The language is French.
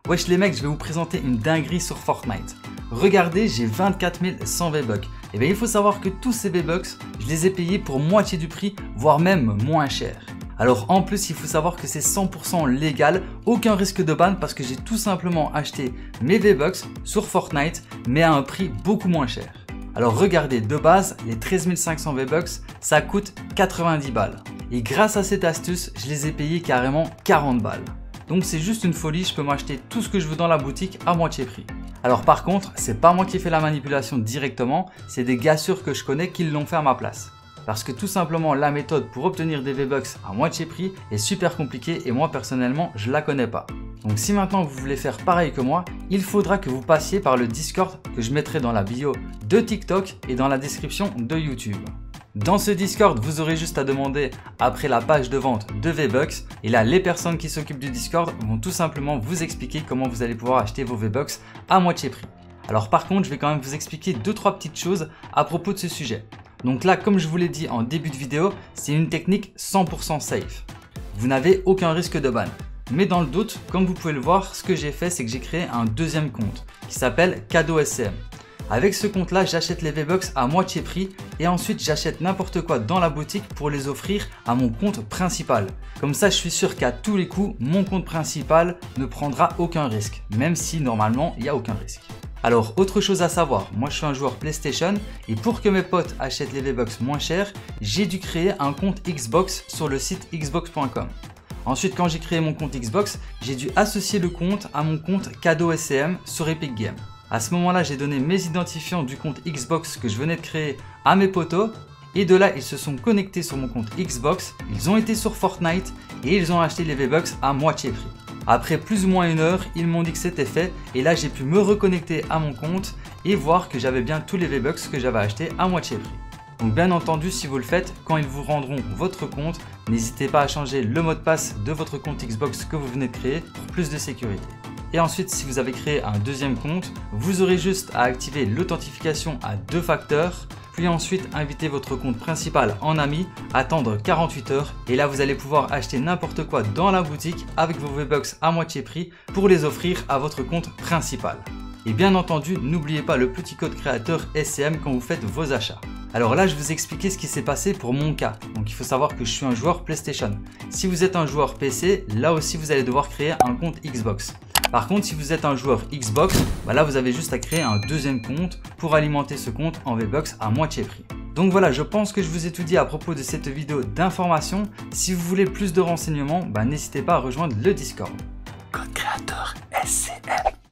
Wesh les mecs, je vais vous présenter une dinguerie sur Fortnite. Regardez, j'ai 24 100 V-Bucks. Et bien il faut savoir que tous ces V-Bucks, je les ai payés pour moitié du prix, voire même moins cher. Alors en plus, il faut savoir que c'est 100% légal, aucun risque de ban parce que j'ai tout simplement acheté mes V-Bucks sur Fortnite, mais à un prix beaucoup moins cher. Alors regardez, de base, les 13 500 V-Bucks, ça coûte 90 balles. Et grâce à cette astuce, je les ai payés carrément 40 balles. Donc c'est juste une folie, je peux m'acheter tout ce que je veux dans la boutique à moitié prix. Alors par contre, c'est pas moi qui ai fait la manipulation directement, c'est des gars sûrs que je connais qui l'ont fait à ma place. Parce que tout simplement la méthode pour obtenir des V-Bucks à moitié prix est super compliquée et moi personnellement je la connais pas. Donc si maintenant vous voulez faire pareil que moi, il faudra que vous passiez par le Discord que je mettrai dans la bio de TikTok et dans la description de YouTube. Dans ce Discord, vous aurez juste à demander après la page de vente de V-Bucks et là les personnes qui s'occupent du Discord vont tout simplement vous expliquer comment vous allez pouvoir acheter vos V-Bucks à moitié prix. Alors par contre, je vais quand même vous expliquer 2-3 petites choses à propos de ce sujet. Donc là, comme je vous l'ai dit en début de vidéo, c'est une technique 100% safe. Vous n'avez aucun risque de ban. Mais dans le doute, comme vous pouvez le voir, ce que j'ai fait, c'est que j'ai créé un deuxième compte qui s'appelle Cadeau SCM. Avec ce compte là, j'achète les V-Bucks à moitié prix et ensuite j'achète n'importe quoi dans la boutique pour les offrir à mon compte principal. Comme ça, je suis sûr qu'à tous les coups, mon compte principal ne prendra aucun risque, même si normalement il n'y a aucun risque. Alors autre chose à savoir, moi je suis un joueur PlayStation et pour que mes potes achètent les V-Bucks moins cher, j'ai dû créer un compte Xbox sur le site xbox.com. Ensuite, quand j'ai créé mon compte Xbox, j'ai dû associer le compte à mon compte Cadeau SCM sur Epic Games. À ce moment-là, j'ai donné mes identifiants du compte Xbox que je venais de créer à mes potos et de là, ils se sont connectés sur mon compte Xbox, ils ont été sur Fortnite et ils ont acheté les V-Bucks à moitié prix. Après plus ou moins une heure, ils m'ont dit que c'était fait et là, j'ai pu me reconnecter à mon compte et voir que j'avais bien tous les V-Bucks que j'avais achetés à moitié prix. Donc bien entendu, si vous le faites, quand ils vous rendront votre compte, n'hésitez pas à changer le mot de passe de votre compte Xbox que vous venez de créer pour plus de sécurité. Et ensuite, si vous avez créé un deuxième compte, vous aurez juste à activer l'authentification à 2 facteurs, puis ensuite inviter votre compte principal en ami, attendre 48 heures et là vous allez pouvoir acheter n'importe quoi dans la boutique avec vos V-Bucks à moitié prix pour les offrir à votre compte principal. Et bien entendu, n'oubliez pas le petit code créateur SCM quand vous faites vos achats. Alors là, je vous ai expliqué ce qui s'est passé pour mon cas. Donc il faut savoir que je suis un joueur PlayStation. Si vous êtes un joueur PC, là aussi vous allez devoir créer un compte Xbox. Par contre, si vous êtes un joueur Xbox, là vous avez juste à créer un deuxième compte pour alimenter ce compte en V-Bucks à moitié prix. Donc voilà, je pense que je vous ai tout dit à propos de cette vidéo d'information. Si vous voulez plus de renseignements, n'hésitez pas à rejoindre le Discord. Code créateur